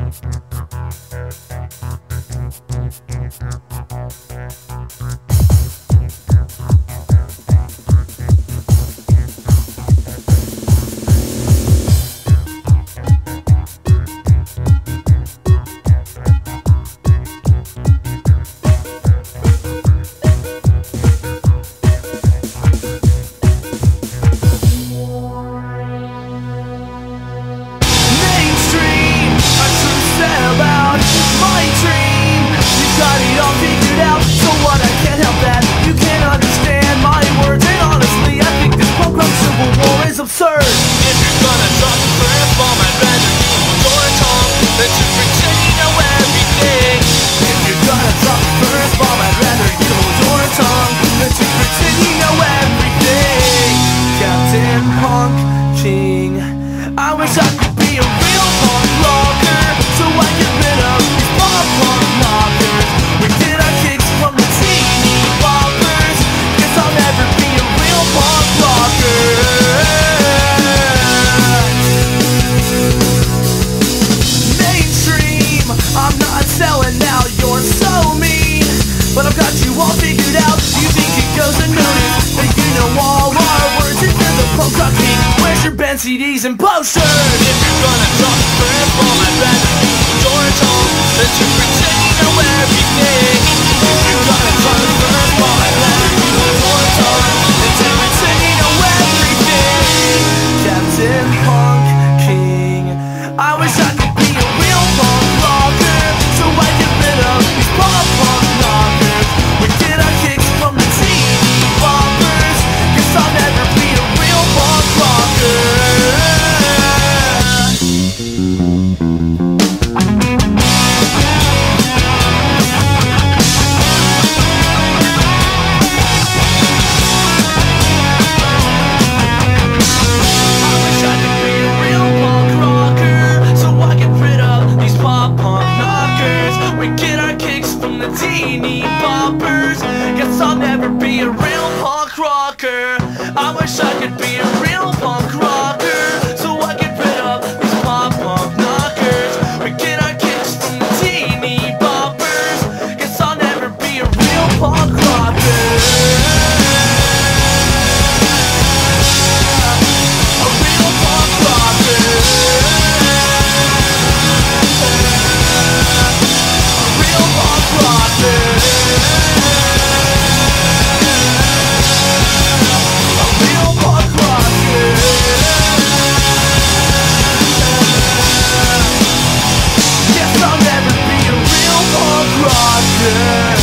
Absurd. If you're gonna drop a curveball, I'd rather you hold your tongue than to pretend you know everything. If you're gonna drop a curveball, I'd rather you hold your tongue than to pretend you know everything. Captain Punk King, I wish I could be a real punk rocker, so I get rid of these pop punk knockers. We get our kicks from the teeny boppers. Guess I'll never be a real punk rocker. Selling now, you're so mean, but I've got you all figured out. You think it goes unnoticed that you know all our words? If you're the punk rock king, where's your band CDs and posters? If you're gonna drop a curveball, I'd rather you hold your tongue than to pretend you know everything. If you're gonna drop a curveball, I'd rather you hold your tongue than to pretend you know everything. Captain Punk King, I wish I could be a real punk rocker, so I get rid of these pop punk knockers. We get our kicks from the teeny boppers. Guess I'll never be a real punk rocker. I wish I could be a real punk rocker, so I get rid of these pop punk knockers. We get our kicks from the teeny boppers. Guess I'll never be a real punk rocker. I wish I could be a real punk rocker, so I get rid of these pop punk knockers. We get our kicks from the teeny boppers. Guess I'll never be a real punk rocker. A real punk rocker. Real punk rocker. A real punk rocker. Guess I'll never be a real punk rocker.